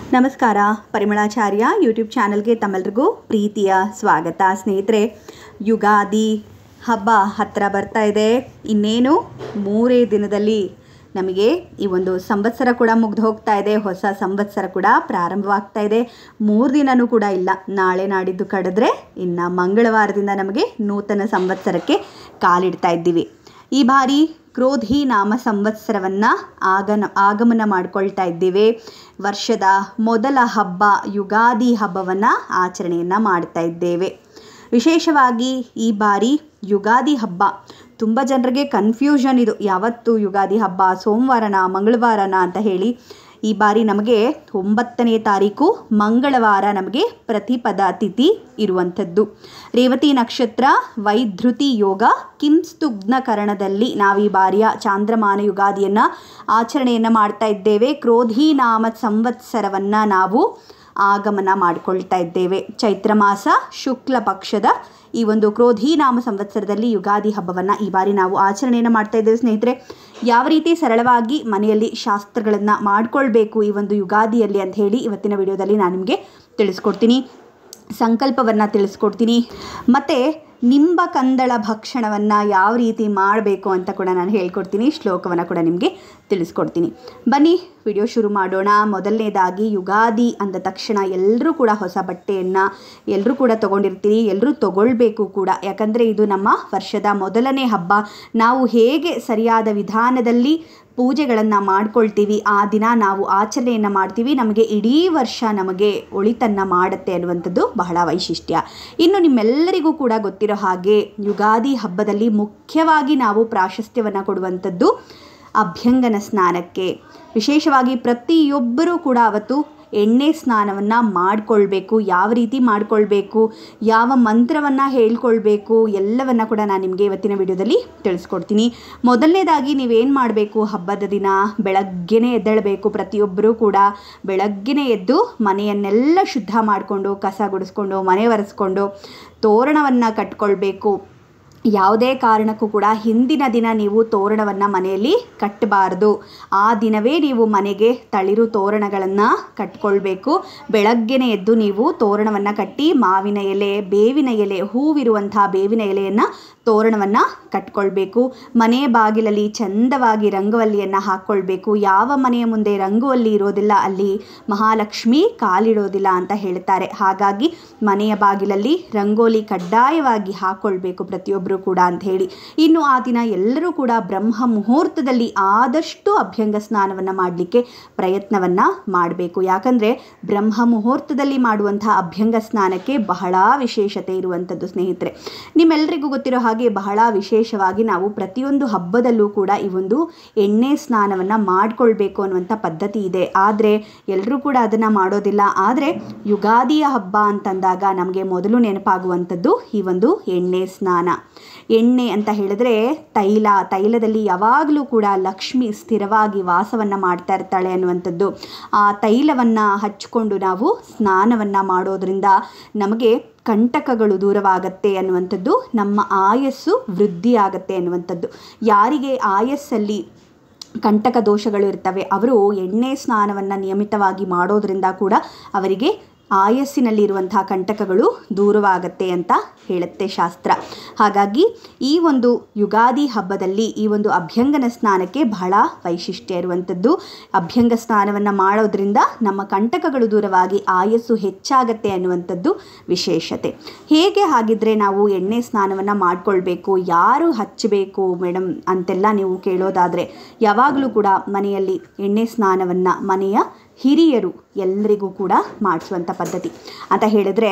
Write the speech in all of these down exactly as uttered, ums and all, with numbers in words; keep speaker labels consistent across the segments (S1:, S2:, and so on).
S1: ನಮಸ್ಕಾರ. ಪರಿಮಳಾಚಾರ್ಯ ಯೂಟ್ಯೂಬ್ ಚಾನಲ್ಗೆ ತಮ್ಮೆಲ್ಲರಿಗೂ ಪ್ರೀತಿಯ ಸ್ವಾಗತ. ಸ್ನೇಹಿತರೆ, ಯುಗಾದಿ ಹಬ್ಬ ಹತ್ತಿರ ಬರ್ತಾ ಇದೆ. ಇನ್ನೇನು ಮೂರೇ ದಿನದಲ್ಲಿ ನಮಗೆ ಈ ಒಂದು ಸಂವತ್ಸರ ಕೂಡ ಮುಗ್ದು ಹೋಗ್ತಾ ಇದೆ. ಹೊಸ ಸಂವತ್ಸರ ಕೂಡ ಪ್ರಾರಂಭವಾಗ್ತಾ ಇದೆ. ಮೂರು ದಿನವೂ ಕೂಡ ಇಲ್ಲ. ನಾಳೆ ನಾಡಿದ್ದು ಕಳೆದ್ರೆ ಇನ್ನು ಮಂಗಳವಾರದಿಂದ ನಮಗೆ ನೂತನ ಸಂವತ್ಸರಕ್ಕೆ ಕಾಲಿಡ್ತಾ ಇದ್ದೀವಿ. ಈ ಬಾರಿ ಕ್ರೋಧಿ ನಾಮ ಸಂವತ್ಸರವನ್ನು ಆಗನ ಆಗಮನ ಮಾಡ್ಕೊಳ್ತಾ ಇದ್ದೀವಿ. ವರ್ಷದ ಮೊದಲ ಹಬ್ಬ ಯುಗಾದಿ ಹಬ್ಬವನ್ನು ಆಚರಣೆಯನ್ನು ಮಾಡ್ತಾ ಇದ್ದೇವೆ. ವಿಶೇಷವಾಗಿ ಈ ಬಾರಿ ಯುಗಾದಿ ಹಬ್ಬ ತುಂಬ ಜನರಿಗೆ ಕನ್ಫ್ಯೂಷನ್ ಇದು. ಯಾವತ್ತು ಯುಗಾದಿ ಹಬ್ಬ, ಸೋಮವಾರನ ಮಂಗಳವಾರನ ಅಂತ ಹೇಳಿ. ಈ ಬಾರಿ ನಮಗೆ ಒಂಬತ್ತನೇ ತಾರೀಕು ಮಂಗಳವಾರ ನಮಗೆ ಪ್ರತಿಪದ ತಿಥಿ ಇರುವಂಥದ್ದು. ರೇವತಿ ನಕ್ಷತ್ರ, ವೈಧೃತಿ ಯೋಗ, ಕಿಂಸ್ತುಗ್ನಕರಣದಲ್ಲಿ ನಾವು ಈ ಬಾರಿಯ ಚಾಂದ್ರಮಾನ ಯುಗಾದಿಯನ್ನು ಆಚರಣೆಯನ್ನು ಮಾಡ್ತಾ ಇದ್ದೇವೆ. ಕ್ರೋಧಿ ನಾಮ ಸಂವತ್ಸರವನ್ನು ನಾವು ಆಗಮನ ಮಾಡಿಕೊಳ್ತಾ ಇದ್ದೇವೆ. ಚೈತ್ರ ಮಾಸ ಶುಕ್ಲ ಪಕ್ಷದ ಈ ಒಂದು ಕ್ರೋಧಿ ನಾಮ ಸಂವತ್ಸರದಲ್ಲಿ ಯುಗಾದಿ ಹಬ್ಬವನ್ನು ಈ ಬಾರಿ ನಾವು ಆಚರಣೆಯನ್ನು ಮಾಡ್ತಾ ಇದ್ದೇವೆ. ಸ್ನೇಹಿತರೆ, ಯಾವ ರೀತಿ ಸರಳವಾಗಿ ಮನೆಯಲ್ಲಿ ಶಾಸ್ತ್ರಗಳನ್ನು ಮಾಡಿಕೊಳ್ಬೇಕು ಈ ಒಂದು ಯುಗಾದಿಯಲ್ಲಿ ಅಂತ ಹೇಳಿ ಇವತ್ತಿನ ವಿಡಿಯೋದಲ್ಲಿ ನಾನು ನಿಮಗೆ ತಿಳಿಸ್ಕೊಡ್ತೀನಿ. ಸಂಕಲ್ಪವನ್ನು ತಿಳಿಸ್ಕೊಡ್ತೀನಿ. ಮತ್ತು ನಿಂಬ ಕಂದಳ ಭಕ್ಷಣವನ್ನು ಯಾವ ರೀತಿ ಮಾಡಬೇಕು ಅಂತ ಕೂಡ ನಾನು ಹೇಳ್ಕೊಡ್ತೀನಿ. ಶ್ಲೋಕವನ್ನು ಕೂಡ ನಿಮಗೆ ತಿಳಿಸ್ಕೊಡ್ತೀನಿ. ಬನ್ನಿ ವಿಡಿಯೋ ಶುರು ಮಾಡೋಣ. ಮೊದಲನೇದಾಗಿ ಯುಗಾದಿ ಅಂದ ತಕ್ಷಣ ಎಲ್ಲರೂ ಕೂಡ ಹೊಸ ಬಟ್ಟೆಯನ್ನು ಎಲ್ಲರೂ ಕೂಡ ತೊಗೊಂಡಿರ್ತೀರಿ. ಎಲ್ಲರೂ ತೊಗೊಳ್ಬೇಕು ಕೂಡ. ಯಾಕಂದರೆ ಇದು ನಮ್ಮ ವರ್ಷದ ಮೊದಲನೇ ಹಬ್ಬ. ನಾವು ಹೇಗೆ ಸರಿಯಾದ ವಿಧಾನದಲ್ಲಿ ಪೂಜೆಗಳನ್ನು ಮಾಡ್ಕೊಳ್ತೀವಿ, ಆ ದಿನ ನಾವು ಆಚರಣೆಯನ್ನು ಮಾಡ್ತೀವಿ, ನಮಗೆ ಇಡೀ ವರ್ಷ ನಮಗೆ ಒಳಿತನ್ನು ಮಾಡುತ್ತೆ ಅನ್ನುವಂಥದ್ದು ಬಹಳ ವೈಶಿಷ್ಟ್ಯ. ಇನ್ನು ನಿಮ್ಮೆಲ್ಲರಿಗೂ ಕೂಡ ಗೊತ್ತಿರೋ ಹಾಗೆ ಯುಗಾದಿ ಹಬ್ಬದಲ್ಲಿ ಮುಖ್ಯವಾಗಿ ನಾವು ಪ್ರಾಶಸ್ತ್ಯವನ್ನು ಕೊಡುವಂಥದ್ದು ಅಭ್ಯಂಗನ ಸ್ನಾನಕ್ಕೆ. ವಿಶೇಷವಾಗಿ ಪ್ರತಿಯೊಬ್ಬರೂ ಕೂಡ ಅವತ್ತು ಎಣ್ಣೆ ಸ್ನಾನವನ್ನು ಮಾಡಿಕೊಳ್ಬೇಕು. ಯಾವ ರೀತಿ ಮಾಡಿಕೊಳ್ಬೇಕು, ಯಾವ ಮಂತ್ರವನ್ನು ಹೇಳ್ಕೊಳ್ಬೇಕು, ಎಲ್ಲವನ್ನು ಕೂಡ ನಾನು ನಿಮಗೆ ಇವತ್ತಿನ ವಿಡಿಯೋದಲ್ಲಿ ತಿಳಿಸ್ಕೊಡ್ತೀನಿ. ಮೊದಲನೇದಾಗಿ ನೀವೇನು ಮಾಡಬೇಕು, ಹಬ್ಬದ ದಿನ ಬೆಳಗ್ಗೆನೇ ಎದ್ದೇಳಬೇಕು. ಪ್ರತಿಯೊಬ್ಬರೂ ಕೂಡ ಬೆಳಗ್ಗೆನೇ ಎದ್ದು ಮನೆಯನ್ನೆಲ್ಲ ಶುದ್ಧ ಮಾಡಿಕೊಂಡು, ಕಸ ಗುಡಿಸ್ಕೊಂಡು, ಮನೆ ಒರೆಸ್ಕೊಂಡು, ತೋರಣವನ್ನು ಕಟ್ಕೊಳ್ಬೇಕು. ಯಾವುದೇ ಕಾರಣಕ್ಕೂ ಕೂಡ ಹಿಂದಿನ ದಿನ ನೀವು ತೋರಣವನ್ನು ಮನೆಯಲ್ಲಿ ಕಟ್ಟಬಾರ್ದು. ಆ ದಿನವೇ ನೀವು ಮನೆಗೆ ತಳಿರು ತೋರಣಗಳನ್ನು ಕಟ್ಕೊಳ್ಬೇಕು. ಬೆಳಗ್ಗೆನೇ ಎದ್ದು ನೀವು ತೋರಣವನ್ನು ಕಟ್ಟಿ ಮಾವಿನ ಎಲೆ, ಬೇವಿನ ಎಲೆ, ಹೂವಿರುವಂಥ ಬೇವಿನ ಎಲೆಯನ್ನು ತೋರಣವನ್ನು ಕಟ್ಕೊಳ್ಬೇಕು. ಮನೆ ಬಾಗಿಲಲ್ಲಿ ಚಂದವಾಗಿ ರಂಗೋಲಿಯನ್ನು ಹಾಕ್ಕೊಳ್ಬೇಕು. ಯಾವ ಮನೆಯ ಮುಂದೆ ರಂಗೋಲಿ ಇರೋದಿಲ್ಲ ಅಲ್ಲಿ ಮಹಾಲಕ್ಷ್ಮಿ ಕಾಲಿಡೋದಿಲ್ಲ ಅಂತ ಹೇಳ್ತಾರೆ. ಹಾಗಾಗಿ ಮನೆಯ ಬಾಗಿಲಲ್ಲಿ ರಂಗೋಲಿ ಕಡ್ಡಾಯವಾಗಿ ಹಾಕ್ಕೊಳ್ಬೇಕು ಪ್ರತಿಯೊಬ್ಬರು ಕೂಡ ಅಂತ ಹೇಳಿ. ಇನ್ನು ಆ ದಿನ ಎಲ್ಲರೂ ಕೂಡ ಬ್ರಹ್ಮ ಮುಹೂರ್ತದಲ್ಲಿ ಆದಷ್ಟು ಅಭ್ಯಂಗ ಸ್ನಾನವನ್ನು ಮಾಡಲಿಕ್ಕೆ ಪ್ರಯತ್ನವನ್ನು ಮಾಡಬೇಕು. ಯಾಕಂದರೆ ಬ್ರಹ್ಮ ಮುಹೂರ್ತದಲ್ಲಿ ಮಾಡುವಂಥ ಅಭ್ಯಂಗ ಸ್ನಾನಕ್ಕೆ ಬಹಳ ವಿಶೇಷತೆ ಇರುವಂಥದ್ದು. ಸ್ನೇಹಿತರೆ, ನಿಮ್ಮೆಲ್ಲರಿಗೂ ಗೊತ್ತಿರೋ ಹಾಗೆ ಬಹಳ ವಿಶೇಷವಾಗಿ ನಾವು ಪ್ರತಿಯೊಂದು ಹಬ್ಬದಲ್ಲೂ ಕೂಡ ಈ ಒಂದು ಎಣ್ಣೆ ಸ್ನಾನವನ್ನು ಮಾಡಿಕೊಳ್ಬೇಕು ಅನ್ನುವಂಥ ಪದ್ಧತಿ ಇದೆ. ಆದರೆ ಎಲ್ಲರೂ ಕೂಡ ಅದನ್ನು ಮಾಡೋದಿಲ್ಲ. ಆದರೆ ಯುಗಾದಿಯ ಹಬ್ಬ ಅಂತಂದಾಗ ನಮಗೆ ಮೊದಲು ನೆನಪಾಗುವಂಥದ್ದು ಈ ಒಂದು ಎಣ್ಣೆ ಸ್ನಾನ. ಎಣ್ಣೆ ಅಂತ ಹೇಳಿದ್ರೆ ತೈಲ. ತೈಲದಲ್ಲಿ ಯಾವಾಗಲೂ ಕೂಡ ಲಕ್ಷ್ಮಿ ಸ್ಥಿರವಾಗಿ ವಾಸವನ್ನು ಮಾಡ್ತಾ ಇರ್ತಾಳೆ ಅನ್ನುವಂಥದ್ದು. ಆ ತೈಲವನ್ನು ಹಚ್ಕೊಂಡು ನಾವು ಸ್ನಾನವನ್ನು ಮಾಡೋದ್ರಿಂದ ನಮಗೆ ಕಂಟಕಗಳು ದೂರವಾಗತ್ತೆ ಅನ್ನುವಂಥದ್ದು, ನಮ್ಮ ಆಯಸ್ಸು ವೃದ್ಧಿ ಆಗತ್ತೆ ಅನ್ನುವಂಥದ್ದು. ಯಾರಿಗೆ ಆಯಸ್ಸಲ್ಲಿ ಕಂಟಕ ದೋಷಗಳು ಇರ್ತವೆ ಅವರು ಎಣ್ಣೆ ಸ್ನಾನವನ್ನು ನಿಯಮಿತವಾಗಿ ಮಾಡೋದ್ರಿಂದ ಕೂಡ ಅವರಿಗೆ ಆಯಸ್ಸಿನಲ್ಲಿರುವಂಥ ಕಂಟಕಗಳು ದೂರವಾಗತ್ತೆ ಅಂತ ಹೇಳುತ್ತೆ ಶಾಸ್ತ್ರ. ಹಾಗಾಗಿ ಈ ಒಂದು ಯುಗಾದಿ ಹಬ್ಬದಲ್ಲಿ ಈ ಒಂದು ಅಭ್ಯಂಗನ ಸ್ನಾನಕ್ಕೆ ಬಹಳ ವೈಶಿಷ್ಟ್ಯ ಇರುವಂಥದ್ದು. ಅಭ್ಯಂಗ ಸ್ನಾನವನ್ನು ಮಾಡೋದ್ರಿಂದ ನಮ್ಮ ಕಂಟಕಗಳು ದೂರವಾಗಿ ಆಯಸ್ಸು ಹೆಚ್ಚಾಗತ್ತೆ ಅನ್ನುವಂಥದ್ದು ವಿಶೇಷತೆ. ಹೇಗೆ ಹಾಗಿದ್ರೆ ನಾವು ಎಣ್ಣೆ ಸ್ನಾನವನ್ನು ಮಾಡಿಕೊಳ್ಬೇಕು, ಯಾರು ಹಚ್ಚಬೇಕು ಮೇಡಮ್ ಅಂತೆಲ್ಲ ನೀವು ಕೇಳೋದಾದರೆ, ಯಾವಾಗಲೂ ಕೂಡ ಮನೆಯಲ್ಲಿ ಎಣ್ಣೆ ಸ್ನಾನವನ್ನು ಮನೆಯ ಹಿರಿಯರು ಎಲ್ಲರಿಗೂ ಕೂಡ ಮಾಡಿಸುವಂಥ ಪದ್ಧತಿ ಅಂತ ಹೇಳಿದರೆ,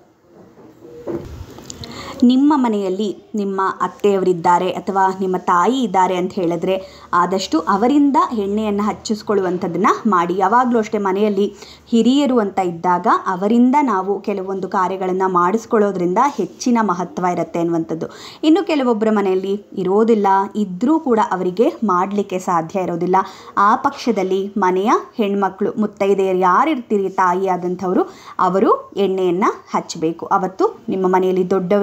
S1: ನಿಮ್ಮ ಮನೆಯಲ್ಲಿ ನಿಮ್ಮ ಅತ್ತೆಯವರಿದ್ದಾರೆ ಅಥವಾ ನಿಮ್ಮ ತಾಯಿ ಇದ್ದಾರೆ ಅಂತ ಹೇಳಿದ್ರೆ ಆದಷ್ಟು ಅವರಿಂದ ಎಣ್ಣೆಯನ್ನು ಹಚ್ಚಿಸ್ಕೊಳ್ಳುವಂಥದ್ದನ್ನು ಮಾಡಿ. ಯಾವಾಗಲೂ ಅಷ್ಟೇ ಮನೆಯಲ್ಲಿ ಹಿರಿಯರು ಅಂತ ಇದ್ದಾಗ ಅವರಿಂದ ನಾವು ಕೆಲವೊಂದು ಕಾರ್ಯಗಳನ್ನು ಮಾಡಿಸ್ಕೊಳ್ಳೋದ್ರಿಂದ ಹೆಚ್ಚಿನ ಮಹತ್ವ ಇರುತ್ತೆ ಅನ್ನುವಂಥದ್ದು. ಇನ್ನು ಕೆಲವೊಬ್ಬರ ಮನೆಯಲ್ಲಿ ಇರೋದಿಲ್ಲ, ಇದ್ದರೂ ಕೂಡ ಅವರಿಗೆ ಮಾಡಲಿಕ್ಕೆ ಸಾಧ್ಯ ಇರೋದಿಲ್ಲ. ಆ ಪಕ್ಷದಲ್ಲಿ ಮನೆಯ ಹೆಣ್ಮಕ್ಳು ಮುತ್ತೈದೆಯರು ಯಾರಿರ್ತೀರಿ ತಾಯಿ ಆದಂಥವರು ಅವರು ಎಣ್ಣೆಯನ್ನು ಹಚ್ಚಬೇಕು. ಅವತ್ತು ನಿಮ್ಮ ಮನೆಯಲ್ಲಿ ದೊಡ್ಡವರಿಗೆ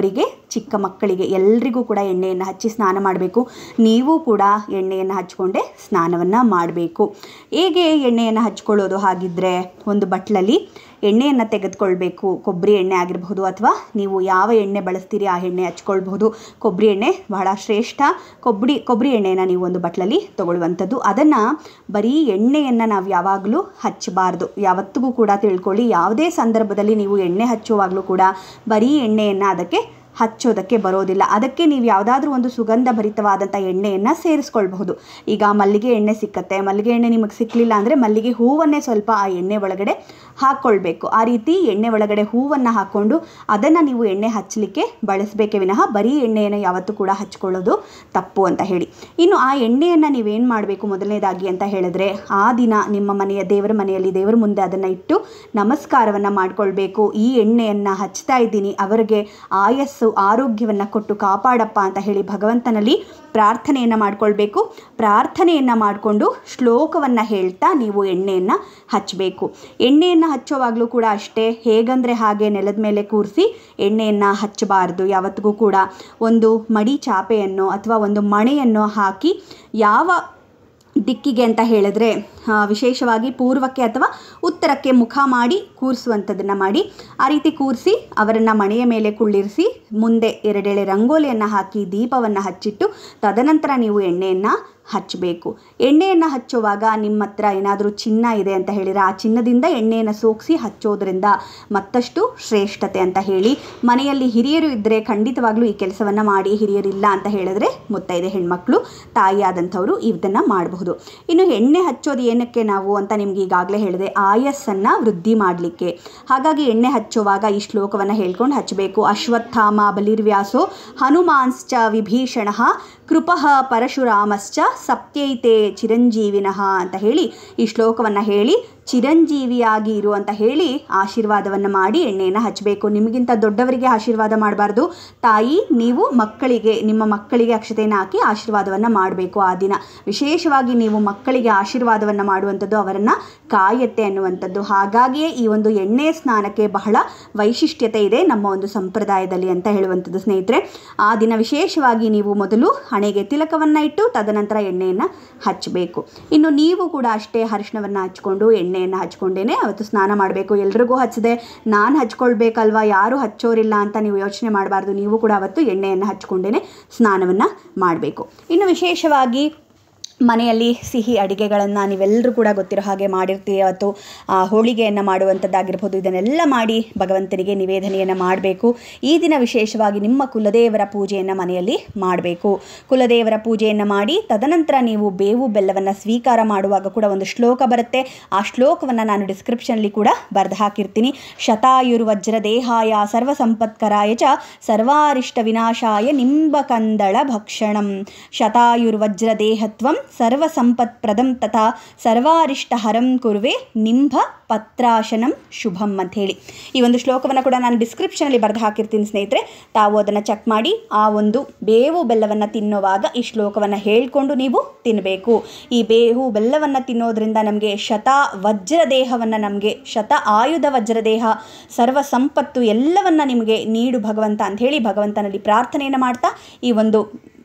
S1: ಚಿಕ್ಕ ಮಕ್ಕಳಿಗೆ ಎಲ್ರಿಗೂ ಕೂಡ ಎಣ್ಣೆಯನ್ನು ಹಚ್ಚಿ ಸ್ನಾನ ಮಾಡಬೇಕು. ನೀವು ಕೂಡ ಎಣ್ಣೆಯನ್ನು ಹಚ್ಕೊಂಡೇ ಸ್ನಾನವನ್ನು ಮಾಡಬೇಕು. ಹೇಗೆ ಎಣ್ಣೆಯನ್ನು ಹಚ್ಕೊಳ್ಳೋದು ಹಾಗಿದ್ದರೆ, ಒಂದು ಬಟ್ಲಲ್ಲಿ ಎಣ್ಣೆಯನ್ನು ತೆಗೆದುಕೊಳ್ಬೇಕು. ಕೊಬ್ಬರಿ ಎಣ್ಣೆ ಆಗಿರಬಹುದು ಅಥವಾ ನೀವು ಯಾವ ಎಣ್ಣೆ ಬಳಸ್ತೀರಿ ಆ ಎಣ್ಣೆ ಹಚ್ಕೊಳ್ಬಹುದು. ಕೊಬ್ಬರಿ ಎಣ್ಣೆ ಬಹಳ ಶ್ರೇಷ್ಠ. ಕೊಬ್ಬರಿ ಕೊಬ್ಬರಿ ಎಣ್ಣೆಯನ್ನು ನೀವು ಒಂದು ಬಟ್ಲಲ್ಲಿ ತೊಗೊಳ್ಳುವಂಥದ್ದು. ಅದನ್ನು ಬರೀ ಎಣ್ಣೆಯನ್ನು ನಾವು ಯಾವಾಗಲೂ ಹಚ್ಚಬಾರ್ದು. ಯಾವತ್ತಿಗೂ ಕೂಡ ತಿಳ್ಕೊಳ್ಳಿ, ಯಾವುದೇ ಸಂದರ್ಭದಲ್ಲಿ ನೀವು ಎಣ್ಣೆ ಹಚ್ಚುವಾಗಲೂ ಕೂಡ ಬರೀ ಎಣ್ಣೆಯನ್ನು ಅದಕ್ಕೆ ಹಚ್ಚೋದಕ್ಕೆ ಬರೋದಿಲ್ಲ. ಅದಕ್ಕೆ ನೀವು ಯಾವುದಾದ್ರೂ ಒಂದು ಸುಗಂಧ ಭರಿತವಾದಂಥ ಎಣ್ಣೆಯನ್ನು ಸೇರಿಸ್ಕೊಳ್ಬಹುದು. ಈಗ ಮಲ್ಲಿಗೆ ಎಣ್ಣೆ ಸಿಕ್ಕತ್ತೆ, ಮಲ್ಲಿಗೆ ಎಣ್ಣೆ ನಿಮಗೆ ಸಿಕ್ಕಲಿಲ್ಲ ಅಂದರೆ ಮಲ್ಲಿಗೆ ಹೂವನ್ನೇ ಸ್ವಲ್ಪ ಆ ಎಣ್ಣೆ ಒಳಗಡೆ ಹಾಕ್ಕೊಳ್ಬೇಕು. ಆ ರೀತಿ ಎಣ್ಣೆ ಒಳಗಡೆ ಹೂವನ್ನು ಹಾಕ್ಕೊಂಡು ಅದನ್ನು ನೀವು ಎಣ್ಣೆ ಹಚ್ಚಲಿಕ್ಕೆ ಬಳಸಬೇಕೇ ವಿನಃ ಬರೀ ಎಣ್ಣೆಯನ್ನು ಯಾವತ್ತೂ ಕೂಡ ಹಚ್ಕೊಳ್ಳೋದು ತಪ್ಪು ಅಂತ ಹೇಳಿ. ಇನ್ನು ಆ ಎಣ್ಣೆಯನ್ನು ನೀವೇನು ಮಾಡಬೇಕು ಮೊದಲನೇದಾಗಿ ಅಂತ ಹೇಳಿದ್ರೆ, ಆ ದಿನ ನಿಮ್ಮ ಮನೆಯ ದೇವರ ಮನೆಯಲ್ಲಿ ದೇವರ ಮುಂದೆ ಅದನ್ನು ಇಟ್ಟು ನಮಸ್ಕಾರವನ್ನು ಮಾಡಿಕೊಳ್ಬೇಕು. ಈ ಎಣ್ಣೆಯನ್ನು ಹಚ್ತಾ ಇದ್ದೀನಿ, ಅವರಿಗೆ ಆಯಸ್ಸು ಆರೋಗ್ಯವನ್ನು ಕೊಟ್ಟು ಕಾಪಾಡಪ್ಪ ಅಂತ ಹೇಳಿ ಭಗವಂತನಲ್ಲಿ ಪ್ರಾರ್ಥನೆಯನ್ನು ಮಾಡಿಕೊಳ್ಬೇಕು. ಪ್ರಾರ್ಥನೆಯನ್ನು ಮಾಡಿಕೊಂಡು ಶ್ಲೋಕವನ್ನು ಹೇಳ್ತಾ ನೀವು ಎಣ್ಣೆಯನ್ನು ಹಚ್ಚಬೇಕು. ಎಣ್ಣೆಯನ್ನು ಹಚ್ಚೋವಾಗಲೂ ಕೂಡ ಅಷ್ಟೇ, ಹೇಗಂದರೆ ಹಾಗೆ ನೆಲದ ಮೇಲೆ ಕೂರಿಸಿ ಎಣ್ಣೆಯನ್ನು ಹಚ್ಚಬಾರ್ದು. ಯಾವತ್ತಿಗೂ ಕೂಡ ಒಂದು ಮಡಿ ಚಾಪೆಯನ್ನು ಅಥವಾ ಒಂದು ಮಣೆಯನ್ನು ಹಾಕಿ, ಯಾವ ದಿಕ್ಕಿಗೆ ಅಂತ ಹೇಳಿದ್ರೆ ವಿಶೇಷವಾಗಿ ಪೂರ್ವಕ್ಕೆ ಅಥವಾ ಉತ್ತರಕ್ಕೆ ಮುಖ ಮಾಡಿ ಕೂರಿಸುವಂಥದ್ದನ್ನು ಮಾಡಿ, ಆ ರೀತಿ ಕೂರಿಸಿ ಅವರನ್ನು ಮಣೆಯ ಮೇಲೆ ಕುಳ್ಳಿರಿಸಿ ಮುಂದೆ ಎರಡೆಳೆ ರಂಗೋಲಿಯನ್ನು ಹಾಕಿ ದೀಪವನ್ನು ಹಚ್ಚಿಟ್ಟು ತದನಂತರ ನೀವು ಎಣ್ಣೆಯನ್ನು ಹಚ್ಚಬೇಕು. ಎಣ್ಣೆಯನ್ನು ಹಚ್ಚುವಾಗ ನಿಮ್ಮ ಹತ್ರ ಏನಾದರೂ ಚಿನ್ನ ಇದೆ ಅಂತ ಹೇಳಿದರೆ ಆ ಚಿನ್ನದಿಂದ ಎಣ್ಣೆಯನ್ನು ಸೋಗಿಸಿ ಹಚ್ಚೋದ್ರಿಂದ ಮತ್ತಷ್ಟು ಶ್ರೇಷ್ಠತೆ ಅಂತ ಹೇಳಿ. ಮನೆಯಲ್ಲಿ ಹಿರಿಯರು ಇದ್ದರೆ ಖಂಡಿತವಾಗ್ಲೂ ಈ ಕೆಲಸವನ್ನು ಮಾಡಿ. ಹಿರಿಯರಿಲ್ಲ ಅಂತ ಹೇಳಿದ್ರೆ ಮುತ್ತೈದೆ ಹೆಣ್ಮಕ್ಳು, ತಾಯಿಯಾದಂಥವರು ಇದನ್ನು ಮಾಡಬಹುದು. ಇನ್ನು ಎಣ್ಣೆ ಹಚ್ಚೋದು ಏನಕ್ಕೆ ನಾವು ಅಂತ ನಿಮ್ಗೆ ಈಗಾಗಲೇ ಹೇಳಿದೆ, ಆಯಸ್ಸನ್ನು ವೃದ್ಧಿ ಮಾಡಲಿಕ್ಕೆ. ಹಾಗಾಗಿ ಎಣ್ಣೆ ಹಚ್ಚುವಾಗ ಈ ಶ್ಲೋಕವನ್ನು ಹೇಳ್ಕೊಂಡು ಹಚ್ಚಬೇಕು. ಅಶ್ವತ್ಥಾಮ ಬಲಿರ್ವ್ಯಾಸೋ ಹನುಮಾನ್ಶ್ಚ ವಿಭೀಷಣಃ ಕೃಪಃ ಪರಶುರಾಮಶ್ಚ ಸಪ್ತೈತೆ ಚಿರಂಜೀವಿನಃ ಅಂತ ಹೇಳಿ ಈ ಶ್ಲೋಕವನ್ನು ಹೇಳಿ ಚಿರಂಜೀವಿಯಾಗಿ ಇರು ಅಂತ ಹೇಳಿ ಆಶೀರ್ವಾದವನ್ನು ಮಾಡಿ ಎಣ್ಣೆಯನ್ನು ಹಚ್ಚಬೇಕು. ನಿಮಗಿಂತ ದೊಡ್ಡವರಿಗೆ ಆಶೀರ್ವಾದ ಮಾಡಬಾರ್ದು. ತಾಯಿ ನೀವು ಮಕ್ಕಳಿಗೆ ನಿಮ್ಮ ಮಕ್ಕಳಿಗೆ ಅಕ್ಷತೆಯನ್ನು ಹಾಕಿ ಆಶೀರ್ವಾದವನ್ನು ಮಾಡಬೇಕು. ಆ ದಿನ ವಿಶೇಷವಾಗಿ ನೀವು ಮಕ್ಕಳಿಗೆ ಆಶೀರ್ವಾದವನ್ನು ಮಾಡುವಂಥದ್ದು ಅವರನ್ನು ಕಾಯತ್ತೆ ಅನ್ನುವಂಥದ್ದು. ಹಾಗಾಗಿಯೇ ಈ ಒಂದು ಎಣ್ಣೆ ಸ್ನಾನಕ್ಕೆ ಬಹಳ ವೈಶಿಷ್ಟ್ಯತೆ ಇದೆ ನಮ್ಮ ಒಂದು ಸಂಪ್ರದಾಯದಲ್ಲಿ ಅಂತ ಹೇಳುವಂಥದ್ದು ಸ್ನೇಹಿತರೆ. ಆ ದಿನ ವಿಶೇಷವಾಗಿ ನೀವು ಮೊದಲು ಹಣೆಗೆ ತಿಲಕವನ್ನು ಇಟ್ಟು ತದನಂತರ ಎಣ್ಣೆಯನ್ನು ಹಚ್ಚಬೇಕು. ಇನ್ನು ನೀವು ಕೂಡ ಅಷ್ಟೇ ಅರಿಶಿಣವನ್ನು ಹಚ್ಕೊಂಡು ಎಣ್ಣೆಯನ್ನು ಹಚ್ಕೊಂಡೇ ಅವತ್ತು ಸ್ನಾನ ಮಾಡಬೇಕು. ಎಲ್ರಿಗೂ ಹಚ್ಚದೆ ನಾನು ಹಚ್ಕೊಳ್ಬೇಕಲ್ವಾ, ಯಾರು ಹಚ್ಚೋರಿಲ್ಲ ಅಂತ ನೀವು ಯೋಚನೆ ಮಾಡಬಾರ್ದು. ನೀವು ಕೂಡ ಅವತ್ತು ಎಣ್ಣೆಯನ್ನು ಹಚ್ಕೊಂಡೇ ಸ್ನಾನವನ್ನು ಮಾಡಬೇಕು. ಇನ್ನು ವಿಶೇಷವಾಗಿ ಮನೆಯಲ್ಲಿ ಸಿಹಿ ಅಡುಗೆಗಳನ್ನು ನೀವೆಲ್ಲರೂ ಕೂಡ ಗೊತ್ತಿರೋ ಹಾಗೆ ಮಾಡಿರ್ತೀವಿ. ಅವತ್ತು ಹೋಳಿಗೆಯನ್ನು ಮಾಡುವಂಥದ್ದಾಗಿರ್ಬೋದು, ಇದನ್ನೆಲ್ಲ ಮಾಡಿ ಭಗವಂತನಿಗೆ ನಿವೇದನೆಯನ್ನು ಮಾಡಬೇಕು. ಈ ದಿನ ವಿಶೇಷವಾಗಿ ನಿಮ್ಮ ಕುಲದೇವರ ಪೂಜೆಯನ್ನು ಮನೆಯಲ್ಲಿ ಮಾಡಬೇಕು. ಕುಲದೇವರ ಪೂಜೆಯನ್ನು ಮಾಡಿ ತದನಂತರ ನೀವು ಬೇವು ಬೆಲ್ಲವನ್ನು ಸ್ವೀಕಾರ ಮಾಡುವಾಗ ಕೂಡ ಒಂದು ಶ್ಲೋಕ ಬರುತ್ತೆ. ಆ ಶ್ಲೋಕವನ್ನು ನಾನು ಡಿಸ್ಕ್ರಿಪ್ಷನ್ಲಿ ಕೂಡ ಬರೆದು ಹಾಕಿರ್ತೀನಿ. ಶತಾಯುರ್ವಜ್ರ ದೇಹಾಯ ಸರ್ವಸಂಪತ್ಕರಾಯ ಚ ಸರ್ವಾರಿಷ್ಟ ವಿನಾಶಾಯ ನಿಂಬಕಂದಳ ಭಕ್ಷಣಂ ಶತಾಯುರ್ವಜ್ರ ದೇಹತ್ವಂ ಸರ್ವಸಂಪತ್ಪ್ರದಂ ತಥಾ ಸರ್ವಾರಿಷ್ಟಹರಂ ಕುರ್ವೆ ನಿಂಬ ಪತ್ರಾಶನಂ ಶುಭಂ ಅಂತ ಹೇಳಿ ಈ ಒಂದು ಶ್ಲೋಕವನ್ನು ಕೂಡ ನಾನು ಡಿಸ್ಕ್ರಿಪ್ಷನಲ್ಲಿ ಬರೆದು ಹಾಕಿರ್ತೀನಿ ಸ್ನೇಹಿತರೆ. ತಾವು ಅದನ್ನು ಚೆಕ್ ಮಾಡಿ ಆ ಒಂದು ಬೇವು ಬೆಲ್ಲವನ್ನು ತಿನ್ನುವಾಗ ಈ ಶ್ಲೋಕವನ್ನು ಹೇಳಿಕೊಂಡು ನೀವು ತಿನ್ನಬೇಕು. ಈ ಬೇವು ಬೆಲ್ಲವನ್ನು ತಿನ್ನೋದ್ರಿಂದ ನಮಗೆ ಶತ ವಜ್ರ ದೇಹವನ್ನು, ನಮಗೆ ಶತ ಆಯುಧ ವಜ್ರದೇಹ, ಸರ್ವ ಸಂಪತ್ತು ಎಲ್ಲವನ್ನು ನಿಮಗೆ ನೀಡು ಭಗವಂತ ಅಂಥೇಳಿ ಭಗವಂತನಲ್ಲಿ ಪ್ರಾರ್ಥನೆಯನ್ನು ಮಾಡ್ತಾ ಈ ಒಂದು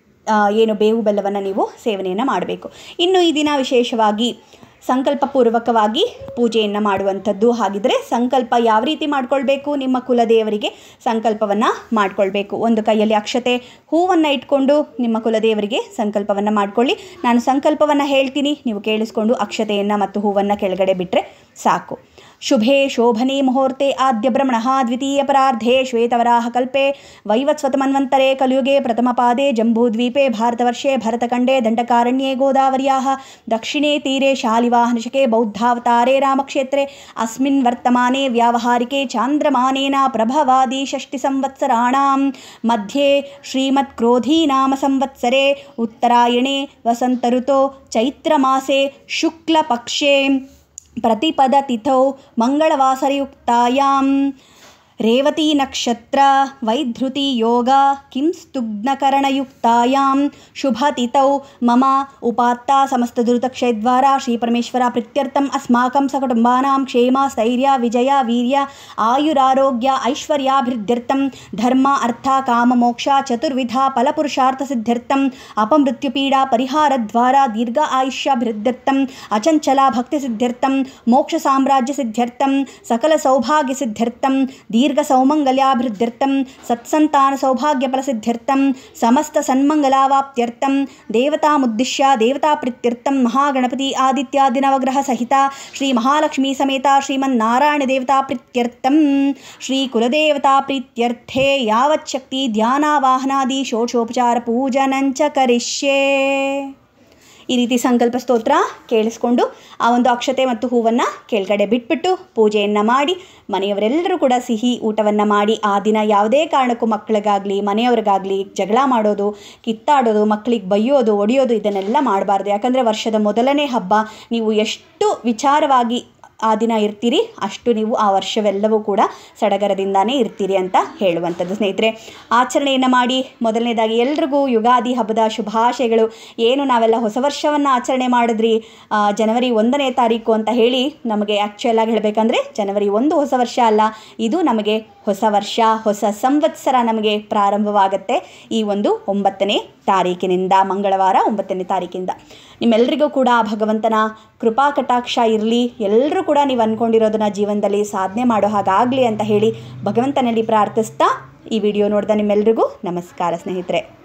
S1: ಏನು ಬೇವು ಬೆಲ್ಲವನ್ನು ನೀವು ಸೇವನೆಯನ್ನು ಮಾಡಬೇಕು. ಇನ್ನು ಈ ದಿನ ವಿಶೇಷವಾಗಿ ಸಂಕಲ್ಪಪೂರ್ವಕವಾಗಿ ಪೂಜೆಯನ್ನು ಮಾಡುವಂಥದ್ದು. ಹಾಗಿದ್ರೆ ಸಂಕಲ್ಪ ಯಾವ ರೀತಿ ಮಾಡ್ಕೊಳ್ಬೇಕು? ನಿಮ್ಮ ಕುಲದೇವರಿಗೆ ಸಂಕಲ್ಪವನ್ನು ಮಾಡಿಕೊಳ್ಬೇಕು. ಒಂದು ಕೈಯಲ್ಲಿ ಅಕ್ಷತೆ ಹೂವನ್ನು ಇಟ್ಕೊಂಡು ನಿಮ್ಮ ಕುಲದೇವರಿಗೆ ಸಂಕಲ್ಪವನ್ನು ಮಾಡಿಕೊಳ್ಳಿ. ನಾನು ಸಂಕಲ್ಪವನ್ನು ಹೇಳ್ತೀನಿ, ನೀವು ಕೇಳಿಸ್ಕೊಂಡು ಅಕ್ಷತೆಯನ್ನು ಮತ್ತು ಹೂವನ್ನು ಕೆಳಗಡೆ ಬಿಟ್ಟರೆ ಸಾಕು. ಶುಭೆ ಶೋಭನೆ ಮುಹೂರ್ತೆ ಆದ್ಯ ಬ್ರಹ್ಮಣಃ ದ್ವಿತೀಯ ಪರಾರ್ಧೆ ಶ್ವೇತವರಾಹ ಕಲ್ಪೆ ವೈವತ್ಸ್ವತಮನ್ವಂತರೆ ಕಲಿಯುಗೆ ಪ್ರಥಮ ಪಾದೆ ಜಂಬೂದ್ವೀಪೆ ಭಾರತವರ್ಷೆ ಭರತಖಂಡೆ ದಂಡಕಾರಣ್ಯೆ ಗೋದಾವರ್ಯಾಃ ದಕ್ಷಿಣೆ ತೀರೆ ಶಾಲಿವಾಹನಶಕೆ ಬೌದ್ಧಾವತಾರೆ ರಾಮಕ್ಷೇತ್ರೆ ಅಸ್ಮಿನ್ ವರ್ತಮಾನೆ ವ್ಯಾವಹಾರಿಕೆ ಚಾಂದ್ರಮಾನೇನ ಪ್ರಭವಾದಿ ಷಷ್ಟಿ ಸಂವತ್ಸರಾಣಾಂ ಮಧ್ಯೆ ಶ್ರೀಮತ್ ಕ್ರೋಧಿ ನಾಮ ಸಂವತ್ಸರೆ ಉತ್ತರಾಯಣೆ ವಸಂತ ಋತೋ ಚೈತ್ರಮಾಸೆ ಶುಕ್ಲಪಕ್ಷೆ ಪ್ರತಿಪದ ತಿಥೌ ಮಂಗಳವಾಸರಯುಕ್ತಾಯಾಂ ರೇವತಿ ನಕ್ಷತ್ರ ವೈಧೃತಿ ಯೋಗ ಕಿಂ ಸ್ತುಗ್ನಕರಣಯುಕ್ತಾಯಾಂ ಶುಭತಿಥೌ ಮಮ ಉಪಾತ್ತ ಸಮಸ್ತದುರಿತಕ್ಷಯದ್ವಾರ ಶ್ರೀಪರಮೇಶ್ವರ ಪ್ರೀತ್ಯರ್ಥಂ ಅಸ್ಮಾಕಂ ಸಕುಟುಂಬಾನಾಂ ಕ್ಷೇಮ ಸ್ಥೈರ್ಯ ವಿಜಯ ವೀರ್ಯ ಆಯುರಾರೋಗ್ಯ ಐಶ್ವರ್ಯಾಭಿವೃದ್ಧ್ಯರ್ಥಂ ಧರ್ಮ ಅರ್ಥ ಕಾಮ ಮೋಕ್ಷ ಚತುರ್ವಿಧ ಫಲಪುರುಷಾರ್ಥ ಸಿದ್ಧ್ಯರ್ಥಂ ಅಪಮೃತ್ಯುಪೀಡಾ ಪರಿಹಾರದ್ವಾರ ದೀರ್ಘ ಆಯುಷ್ಯಾಭಿವೃದ್ಧ್ಯರ್ಥಂ ಅಚಂಚಲ ಭಕ್ತಿ ಸಿದ್ಧ್ಯರ್ಥಂ ಮೋಕ್ಷ ಸಾಮ್ರಾಜ್ಯ ಸಿದ್ಧ್ಯರ್ಥಂ ಸಕಲ ಸೌಭಾಗ್ಯ ಸಿದ್ಧ್ಯರ್ಥಂ ದೀರ್ಘ ಸೌಮಂಗಲ್ಯಾಭಿವೃದ್ಧ್ಯರ್ಥಂ ಸತ್ಸಂತಾನ ಸೌಭಾಗ್ಯ ಫಲಸಿದ್ಧ್ಯರ್ಥಂ ಸಮಸ್ತ ಸನ್ಮಂಗಲಾವಾಪ್ತ್ಯರ್ಥಂ ದೇವತಾಮುದ್ದಿಶ್ಯ ದೇವತಾ ಪ್ರೀತ್ಯರ್ಥಂ ಮಹಾಗಣಪತಿ ಆದಿತ್ಯಾದಿ ನವಗ್ರಹ ಸಹಿತ ಶ್ರೀ ಮಹಾಲಕ್ಷ್ಮೀ ಸಮೇತ ಶ್ರೀಮನ್ನಾರಾಯಣ ದೇವತಾ ಪ್ರೀತ್ಯರ್ಥಂ ಶ್ರೀ ಕುಲದೇವತಾ ಪ್ರೀತ್ಯರ್ಥೇ ಯಾವಚ್ಛಕ್ತಿ ಧ್ಯಾನಾವಾಹನಾದಿ ಷೋಡಶೋಪಚಾರ ಪೂಜನಂಚ ಕರಿಷ್ಯೆ. ಈ ರೀತಿ ಸಂಕಲ್ಪ ಸ್ತೋತ್ರ ಕೇಳಿಸ್ಕೊಂಡು ಆ ಒಂದು ಅಕ್ಷತೆ ಮತ್ತು ಹೂವನ್ನು ಕೆಳಗಡೆ ಬಿಟ್ಬಿಟ್ಟು ಪೂಜೆಯನ್ನು ಮಾಡಿ ಮನೆಯವರೆಲ್ಲರೂ ಕೂಡ ಸಿಹಿ ಊಟವನ್ನು ಮಾಡಿ ಆ ದಿನ ಯಾವುದೇ ಕಾರಣಕ್ಕೂ ಮಕ್ಕಳಿಗಾಗಲಿ ಮನೆಯವ್ರಿಗಾಗಲಿ ಜಗಳ ಮಾಡೋದು, ಕಿತ್ತಾಡೋದು, ಮಕ್ಕಳಿಗೆ ಬೈಯೋದು, ಒಡೆಯೋದು ಇದನ್ನೆಲ್ಲ ಮಾಡಬಾರ್ದು. ಯಾಕಂದರೆ ವರ್ಷದ ಮೊದಲನೇ ಹಬ್ಬ. ನೀವು ಎಷ್ಟು ವಿಚಾರವಾಗಿ ಆ ದಿನ ಇರ್ತೀರಿ ಅಷ್ಟು ನೀವು ಆ ವರ್ಷವೆಲ್ಲವೂ ಕೂಡ ಸಡಗರದಿಂದಾನೇ ಇರ್ತೀರಿ ಅಂತ ಹೇಳುವಂಥದ್ದು. ಸ್ನೇಹಿತರೆ, ಆಚರಣೆಯನ್ನು ಮಾಡಿ ಮೊದಲನೇದಾಗಿ ಎಲ್ರಿಗೂ ಯುಗಾದಿ ಹಬ್ಬದ ಶುಭಾಶಯಗಳು. ಏನು ನಾವೆಲ್ಲ ಹೊಸ ವರ್ಷವನ್ನು ಆಚರಣೆ ಮಾಡಿದ್ರಿ ಜನವರಿ ಒಂದನೇ ತಾರೀಕು ಅಂತ ಹೇಳಿ, ನಮಗೆ ಆ್ಯಕ್ಚುಯಲಾಗಿ ಹೇಳಬೇಕಂದ್ರೆ ಜನವರಿ ಒಂದು ಹೊಸ ವರ್ಷ ಅಲ್ಲ, ಇದು ನಮಗೆ ಹೊಸ ವರ್ಷ, ಹೊಸ ಸಂವತ್ಸರ ನಮಗೆ ಪ್ರಾರಂಭವಾಗುತ್ತೆ ಈ ಒಂದು ಒಂಬತ್ತನೇ ತಾರೀಕಿನಿಂದ, ಮಂಗಳವಾರ ಒಂಬತ್ತನೇ ತಾರೀಕಿಂದ. ನಿಮ್ಮೆಲ್ಲರಿಗೂ ಕೂಡ ಭಗವಂತನ ಕೃಪಾ ಕಟಾಕ್ಷ ಇರಲಿ. ಎಲ್ಲರೂ ಕೂಡ ನೀವು ಅಂದ್ಕೊಂಡಿರೋದನ್ನ ಜೀವನದಲ್ಲಿ ಸಾಧನೆ ಮಾಡೋ ಹಾಗಾಗಲಿ ಅಂತ ಹೇಳಿ ಭಗವಂತನಲ್ಲಿ ಪ್ರಾರ್ಥಿಸ್ತಾ ಈ ವಿಡಿಯೋ ನೋಡಿದ ನಿಮ್ಮೆಲ್ಲರಿಗೂ ನಮಸ್ಕಾರ ಸ್ನೇಹಿತರೆ.